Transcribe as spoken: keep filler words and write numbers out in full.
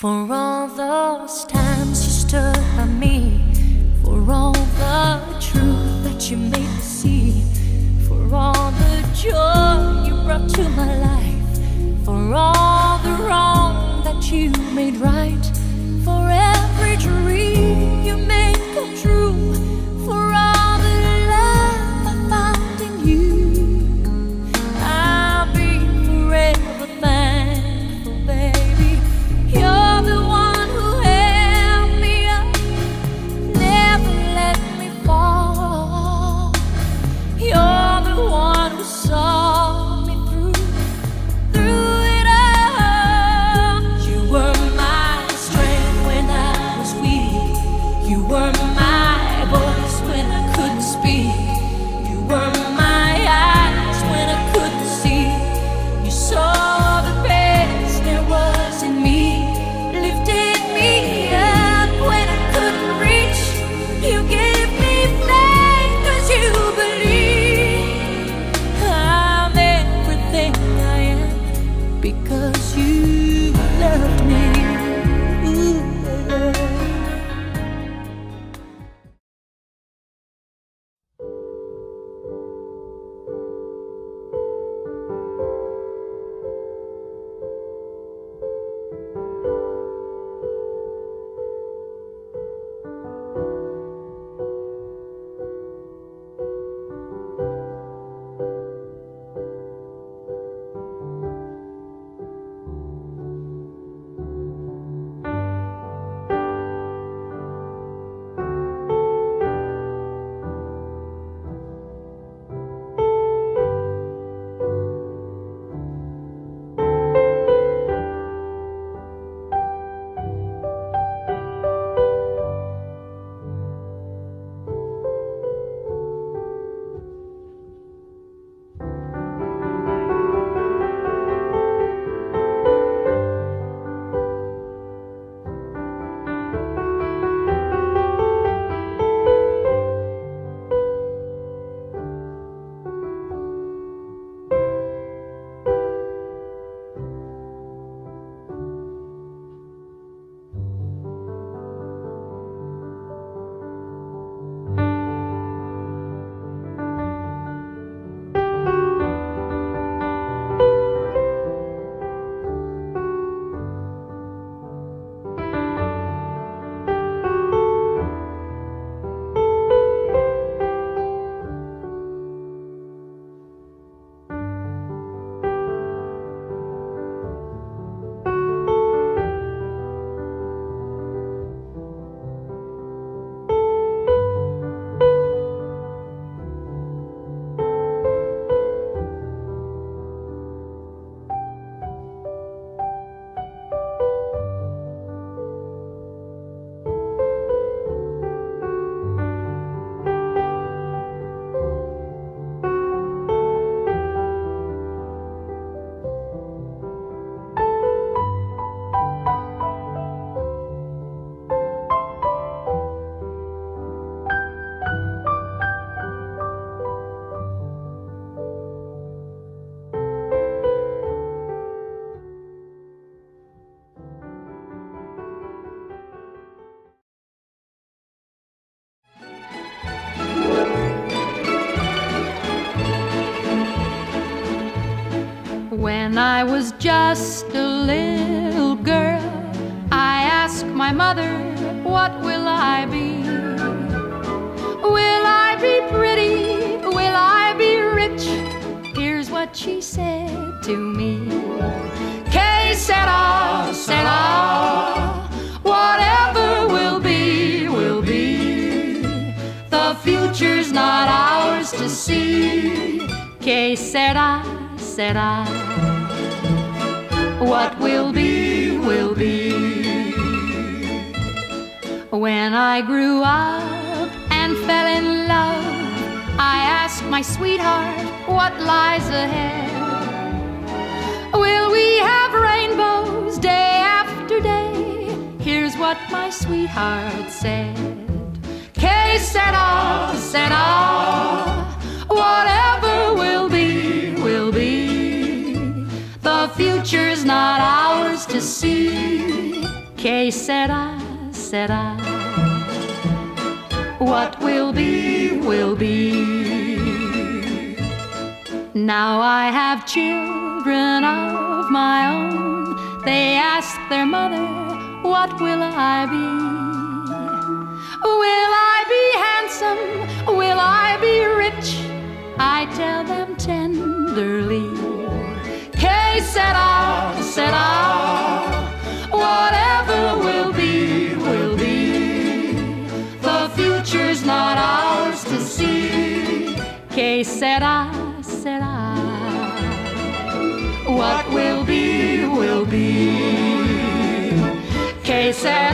For all those times you stood by me, for all the truth that you made me see, for all the joy you brought to my life, for all the wrong that you made right, for every dream you made come true, for all the love I found in you, I'll be forever thankful, baby. You're the one who held me up, never let me fall. You're the one who saw me through, through it all. You were my strength when I was weak. You were my voice when I couldn't speak. You were my eyes when I couldn't see. You saw the best there was in me, lifted me up when I couldn't reach. You gave me faith 'cause you believe I'm everything I am because you loved me. Ooh, yeah. When I was just a little girl, I asked my mother, what will I be? Will I be pretty? Will I be rich? Here's what she said to me. Que sera, sera, whatever will be, will be. The future's not ours to see. Que sera, sera, what will be, will be. When I grew up and fell in love, I asked my sweetheart, what lies ahead? Will we have rainbows day after day? Here's what my sweetheart said. Que sera, sera, whatever will be, will be. The future's not ours to see. Que sera, sera. What will be, will be. Now I have children of my own. They ask their mother, what will I be? Will I be handsome? Will I be rich? I tell them tenderly, que sera, sera. Whatever will be, will be. The future's not ours to see. Que sera, sera. What will be, will be. Que sera.